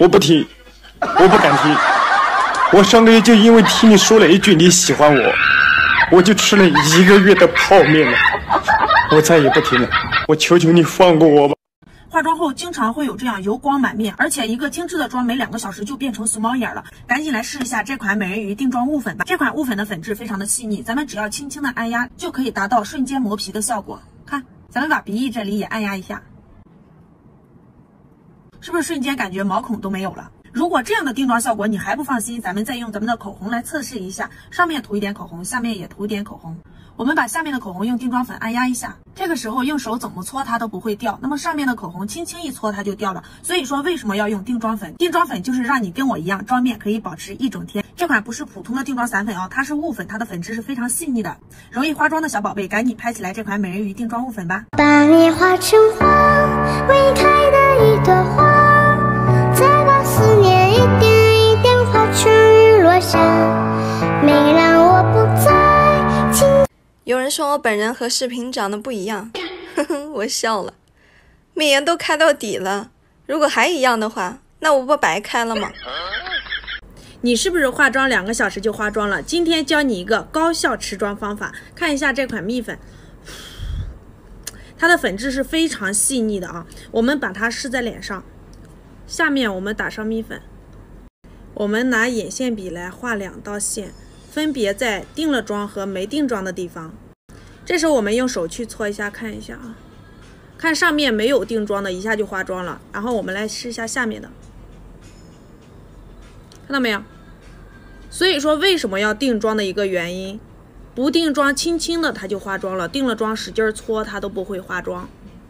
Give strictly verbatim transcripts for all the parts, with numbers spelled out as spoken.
我不听，我不敢听。我上个月就因为听你说了一句你喜欢我，我就吃了一个月的泡面了。我再也不听了，我求求你放过我吧。 化妆后经常会有这样油光满面，而且一个精致的妆没两个小时就变成熊猫眼了。赶紧来试一下这款美人鱼定妆雾粉吧！这款雾粉的粉质非常的细腻，咱们只要轻轻的按压就可以达到瞬间磨皮的效果。看，咱们把鼻翼这里也按压一下，是不是瞬间感觉毛孔都没有了？如果这样的定妆效果你还不放心，咱们再用咱们的口红来测试一下，上面涂一点口红，下面也涂一点口红。我们把下面的口红用定妆粉按压一下，这个时候用手怎么搓它都不会掉，那么上面的口红轻轻一搓它就掉了。所以说为什么要用定妆粉？定妆粉就是让你跟我一样，妆面可以保持一整天。这款不是普通的定妆散粉哦，它是雾粉，它的粉质是非常细腻的。容易化妆的小宝贝，赶紧拍起来这款美人鱼定妆雾粉吧！ 把你化成花，未开的一朵花，再把思念一点一点化成日落下，没让我不再轻。 有人说我本人和视频长得不一样，呵呵，我笑了。美颜都开到底了，如果还一样的话，那我不白开了吗？ 你是不是化妆两个小时就化妆了？今天教你一个高效持妆方法，看一下这款蜜粉，它的粉质是非常细腻的啊。我们把它试在脸上，下面我们打上蜜粉，我们拿眼线笔来画两道线，分别在定了妆和没定妆的地方。这时候我们用手去搓一下，看一下啊，看上面没有定妆的，一下就化妆了。然后我们来试一下下面的，看到没有？所以说为什么要定妆的一个原因，不定妆轻轻的它就化妆了，定了妆使劲搓它都不会化妆。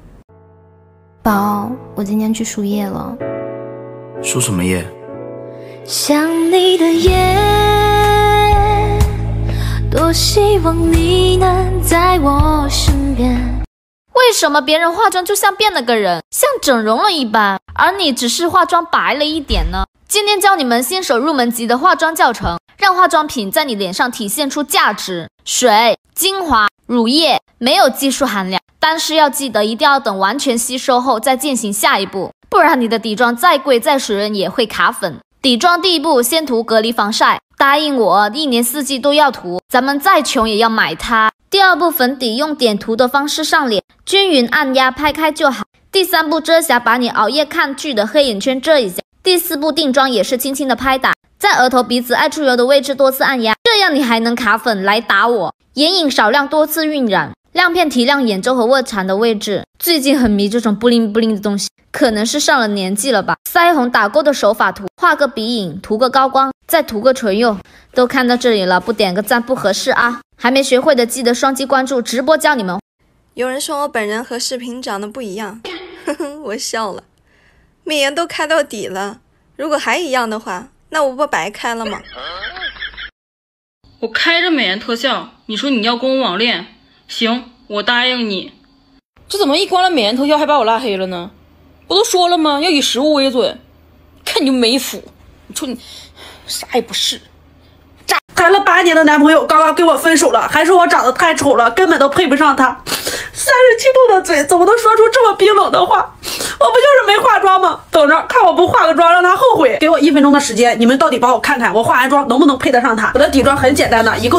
宝，我今天去输液了。 输什么液？ 想你的夜，多希望你能在我身边。 为什么别人化妆就像变了个人，像整容了一般，而你只是化妆白了一点呢？今天教你们新手入门级的化妆教程，让化妆品在你脸上体现出价值。水、精华、乳液没有技术含量，但是要记得一定要等完全吸收后再进行下一步，不然你的底妆再贵再水润也会卡粉。底妆第一步，先涂隔离防晒，答应我一年四季都要涂，咱们再穷也要买它。第二步，粉底用点涂的方式上脸，均匀按压拍开就好。第三步，遮瑕，把你熬夜看剧的黑眼圈遮一下。第四步，定妆也是轻轻的拍打，在额头、鼻子爱出油的位置多次按压，这样你还能卡粉来打我。眼影少量多次晕染，亮片提亮眼周和卧蚕的位置。最近很迷这种布灵布灵的东西，可能是上了年纪了吧。腮红打勾的手法涂，画个鼻影，涂个高光，再涂个唇釉。都看到这里了，不点个赞不合适啊！还没学会的记得双击关注，直播教你们。 有人说我本人和视频长得不一样，呵呵，我笑了。美颜都开到底了，如果还一样的话，那我不白开了吗？ 我开着美颜特效，你说你要跟我网恋，行，我答应你。这怎么一关了美颜特效还把我拉黑了呢？不都说了吗？要以实物为准。看你就没谱，你说你啥也不是。 谈了八年的男朋友刚刚跟我分手了，还说我长得太丑了，根本都配不上他。三十七度的嘴怎么能说出这么冰冷的话？我不就是没化妆吗？等着看我不化个妆让他后悔。给我一分钟的时间，你们到底帮我看看我化完妆能不能配得上他。我的底妆很简单的，一共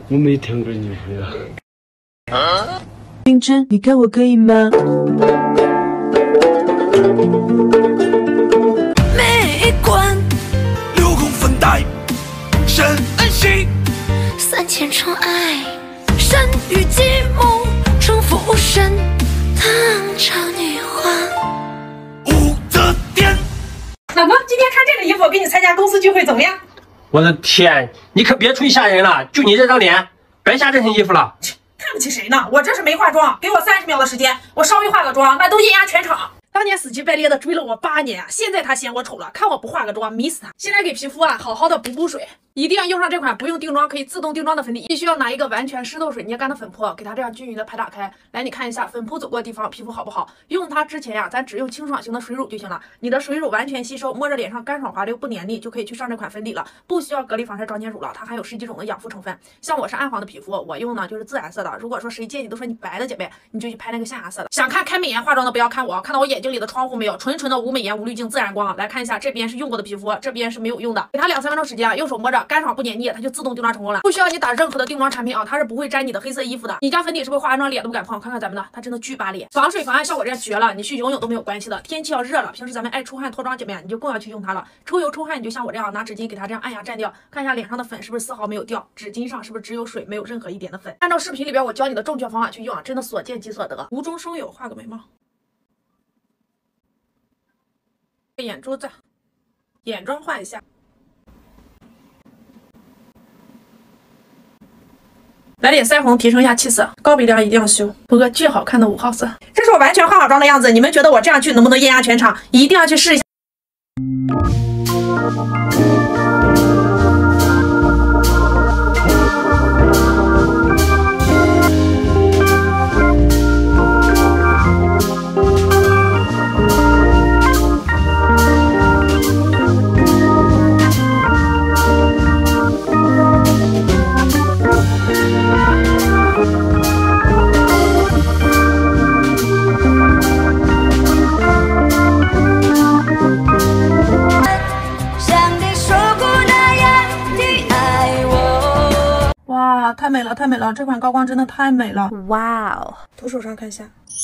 我没谈过女朋友。 冰珍，你看我可以吗？ 每一关六公分带，深恩熙，三千宠爱，生于寂寞，重复无声，唐朝女皇。武则天。 老公，今天穿这个衣服给你参加公司聚会怎么样？ 我的天，你可别出去吓人了！就你这张脸，白瞎这身衣服了。 看不起谁呢？我这是没化妆，给我三十秒的时间，我稍微化个妆，那都艳压全场。当年死乞白赖的追了我八年啊，现在他嫌我丑了，看我不化个妆迷死他。现在给皮肤啊好好的补补水，一定要用上这款不用定妆可以自动定妆的粉底，必须要拿一个完全湿透水捏干的粉扑，给它这样均匀的拍打开。来，你看一下粉扑走过的地方皮肤好不好？用它之前呀、啊，咱只用清爽型的水乳就行了。你的水乳完全吸收，摸着脸上干爽滑溜不黏腻，就可以去上这款粉底了，不需要隔离防晒妆前乳了。它含有十几种的养肤成分。像我是暗黄的皮肤，我用呢就是自然色的。如果说谁见你都说你白的姐妹，你就去拍那个象牙色的。想看开美颜化妆的不要看我，看到我眼睛里的窗户没有？纯纯的无美颜无滤镜自然光。来看一下，这边是用过的皮肤，这边是没有用的。给它两三分钟时间啊，用手摸着干爽不黏腻，它就自动定妆成功了，不需要你打任何的定妆产品啊，它是不会沾你的黑色衣服的。你家粉底是不是化完妆脸都不敢碰？看看咱们的，它真的巨扒脸，防水防汗效果这绝了，你去游泳都没有关系的。天气要热了，平时咱们爱出汗脱妆姐妹，你就更要去用它了。抽油抽汗，你就像我这样拿纸巾给它这样按压蘸掉，看一下脸上的粉是不是丝毫没有掉，纸巾上是不是只有水没有任何一点的粉。按照视频里边我教你的正确方法去用啊，真的所见即所得。无中生有，画个眉毛。眼珠子，眼妆画一下。来点腮红，提升一下气色。高鼻梁一定要修，涂个巨好看的五号色。这是我完全化好妆的样子，你们觉得我这样去能不能艳压全场？一定要去试一下。哇，太美了，太美了！这款高光真的太美了！哇哦，涂手上看一下，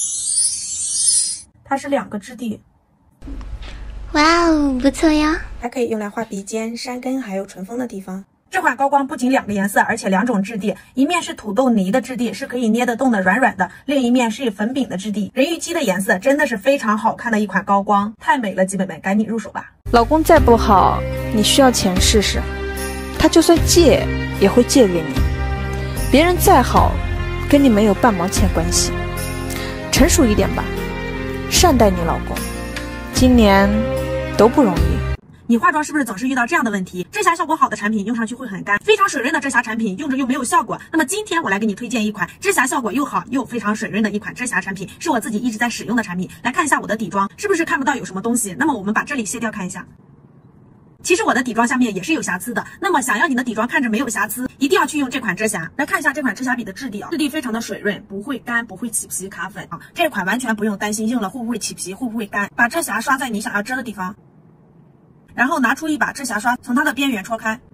它是两个质地。 哇哦，不错呀！ 还可以用来画鼻尖、山根还有唇峰的地方。这款高光不仅两个颜色，而且两种质地，一面是土豆泥的质地，是可以捏得动的软软的；另一面是粉饼的质地，人鱼漆的颜色，真的是非常好看的一款高光，太美了，基本们赶紧入手吧！ 老公再不好，你需要钱试试，他就算借也会借给你。别人再好，跟你没有半毛钱关系。成熟一点吧，善待你老公，今年都不容易。 你化妆是不是总是遇到这样的问题？遮瑕效果好的产品用上去会很干，非常水润的遮瑕产品用着又没有效果。那么今天我来给你推荐一款遮瑕效果又好又非常水润的一款遮瑕产品，是我自己一直在使用的产品。来看一下我的底妆，是不是看不到有什么东西？那么我们把这里卸掉看一下。其实我的底妆下面也是有瑕疵的，那么想要你的底妆看着没有瑕疵，一定要去用这款遮瑕。来看一下这款遮瑕笔的质地啊，质地非常的水润，不会干，不会起皮卡粉啊。这款完全不用担心用了会不会起皮，会不会干。把遮瑕刷在你想要遮的地方，然后拿出一把遮瑕刷，从它的边缘戳开。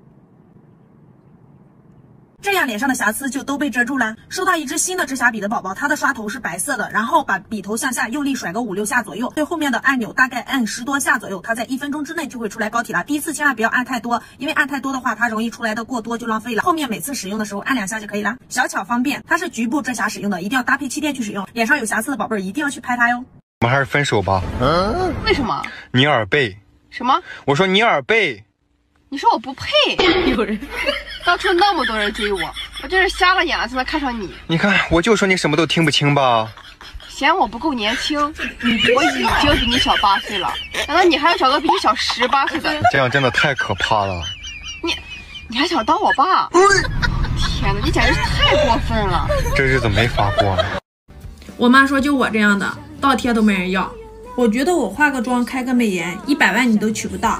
这样脸上的瑕疵就都被遮住了。收到一支新的遮瑕笔的宝宝，它的刷头是白色的，然后把笔头向下用力甩个五六下左右，对后面的按钮大概按十多下左右，它在一分钟之内就会出来膏体了。第一次千万不要按太多，因为按太多的话，它容易出来的过多就浪费了。后面每次使用的时候按两下就可以了，小巧方便。它是局部遮瑕使用的，一定要搭配气垫去使用。脸上有瑕疵的宝贝儿一定要去拍它哟。 我们还是分手吧。 嗯？为什么？ 你耳背。 什么？ 我说你耳背。 你说我不配？有人。当初那么多人追我，我真是瞎了眼了才能看上你。 你看，我就说你什么都听不清吧。 嫌我不够年轻，我已经比你小八岁了，难道你还要找个比你小十八岁的？ 这样真的太可怕了。 你，你还想当我爸？天哪，你简直是太过分了！ 这日子没法过了。 我妈说就我这样的，倒贴都没人要。我觉得我化个妆开个美颜，一百万你都娶不到。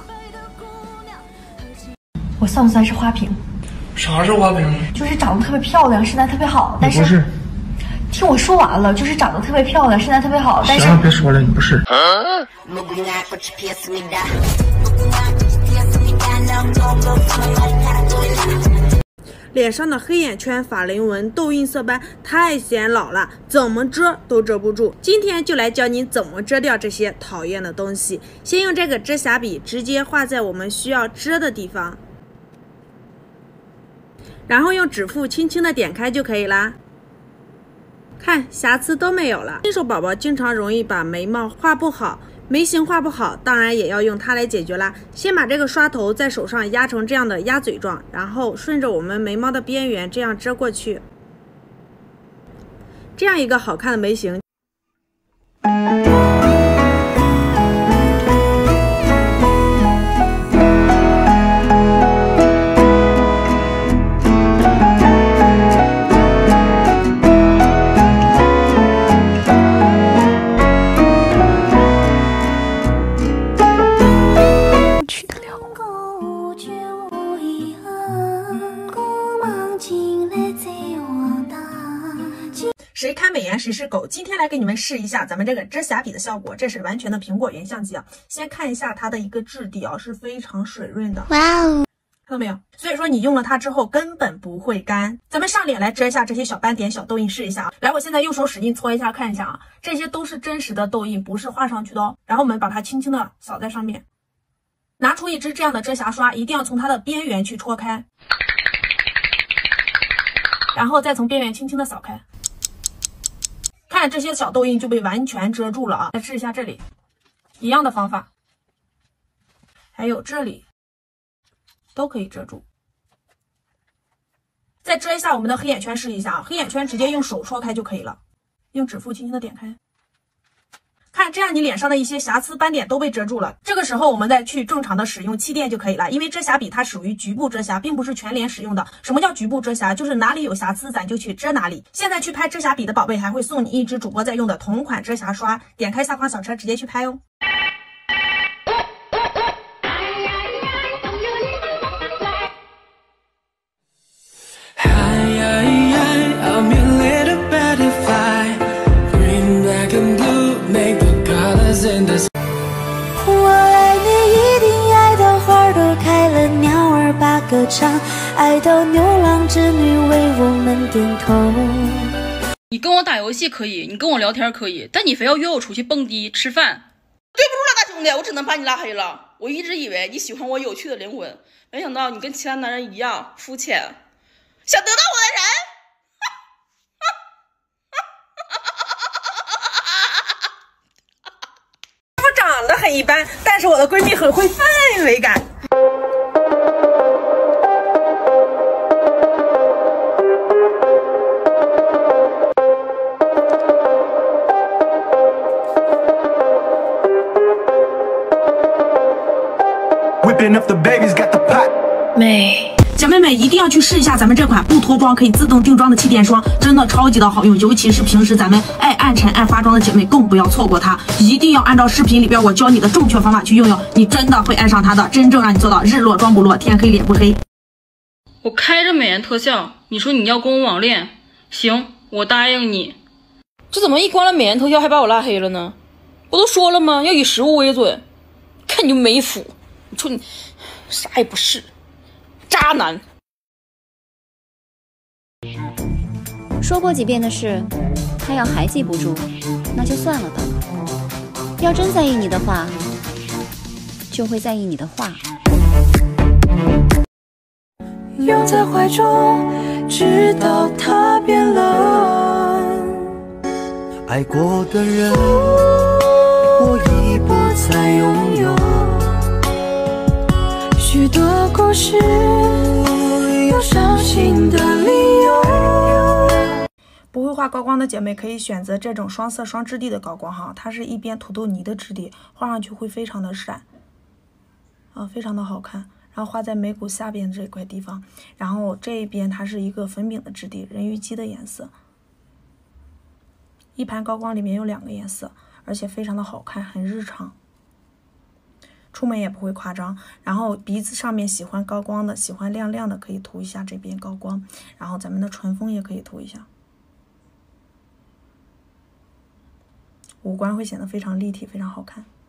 我算不算是花瓶？ 啥是花瓶？ 就是长得特别漂亮，身材特别好，但是不是。 听我说完了，就是长得特别漂亮，身材特别好，但是行了，别说了，你不是。 脸上的黑眼圈、法令纹、痘印、色斑太显老了，怎么遮都遮不住。今天就来教你怎么遮掉这些讨厌的东西。先用这个遮瑕笔直接画在我们需要遮的地方，然后用指腹轻轻的点开就可以啦。看，瑕疵都没有了。新手宝宝经常容易把眉毛画不好。 眉形画不好，当然也要用它来解决啦。先把这个刷头在手上压成这样的鸭嘴状，然后顺着我们眉毛的边缘这样遮过去，这样一个好看的眉形。 谁开美颜谁是狗。今天来给你们试一下咱们这个遮瑕笔的效果，这是完全的苹果原相机啊。先看一下它的一个质地啊，是非常水润的。哇哦，看到没有？所以说你用了它之后根本不会干。咱们上脸来遮一下这些小斑点、小痘印，试一下啊。来，我现在用手使劲搓一下，看一下啊，这些都是真实的痘印，不是画上去的哦。然后我们把它轻轻的扫在上面，拿出一支这样的遮瑕刷，一定要从它的边缘去戳开，然后再从边缘轻轻的扫开。 看这些小痘印就被完全遮住了啊！再试一下这里，一样的方法，还有这里都可以遮住。再遮一下我们的黑眼圈，试一下啊！黑眼圈直接用手戳开就可以了，用指腹轻轻的点开。看，这样你脸上的一些瑕疵斑点都被遮住了。这个时候我们再去正常的使用气垫就可以了，因为遮瑕笔它属于局部遮瑕，并不是全脸使用的。什么叫局部遮瑕？就是哪里有瑕疵咱就去遮哪里。现在去拍遮瑕笔的宝贝还会送你一支主播在用的同款遮瑕刷，点开下方小车直接去拍哦。 我爱你，一定爱到花儿都开了，鸟儿把歌唱，爱到牛郎织女为我们点头。 你跟我打游戏可以，你跟我聊天可以，但你非要约我出去蹦迪吃饭，对不住了，大兄弟，我只能把你拉黑了。我一直以为你喜欢我有趣的灵魂，没想到你跟其他男人一样肤浅，想得到我的人。 长得很一般，但是我的闺蜜很会氛围感。美。 姐妹们一定要去试一下咱们这款不脱妆可以自动定妆的气垫霜，真的超级的好用，尤其是平时咱们爱暗沉爱化妆的姐妹更不要错过它，一定要按照视频里边我教你的正确方法去用用，你真的会爱上它的，真正让你做到日落妆不落，天黑脸不黑。 我开着美颜特效，你说你要跟我网恋，行，我答应你。这怎么一关了美颜特效还把我拉黑了呢？不都说了吗？要以实物为准，看你就没福，你说你啥也不是。 渣男， 说过几遍的事，他要还记不住，那就算了吧。要真在意你的话，就会在意你的话。 拥在怀中，直到他变冷。 爱过的人，我已不再拥有。 许多故事有伤心的理由。 不会画高光的姐妹可以选择这种双色双质地的高光哈，它是一边土豆泥的质地，画上去会非常的闪，啊，非常的好看。然后画在眉骨下边这块地方，然后这一边它是一个粉饼的质地，人鱼姬的颜色。一盘高光里面有两个颜色，而且非常的好看，很日常。 出门也不会夸张，然后鼻子上面喜欢高光的，喜欢亮亮的，可以涂一下这边高光，然后咱们的唇峰也可以涂一下，五官会显得非常立体，非常好看。